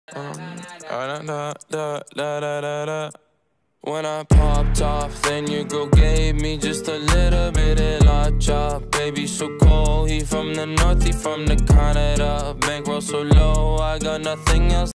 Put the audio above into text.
Da, da, da, da, da, da, da. When I popped off, then your girl gave me just a little bit of la chop. Baby so cold, he from the north, he from the Canada. Bankroll so low, I got nothing else.